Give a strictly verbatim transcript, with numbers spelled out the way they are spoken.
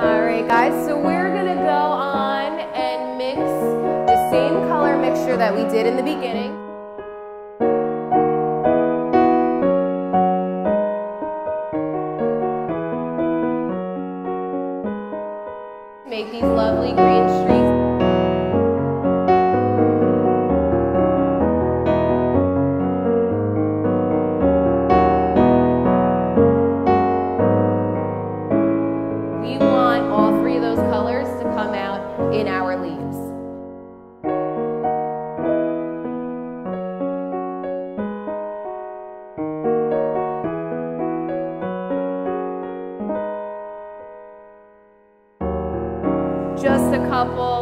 Alright guys, so we're going to go on and mix the same color mixture that we did in the beginning. Make these lovely green streaks. We want all three of those colors to come out in our leaves. Just a couple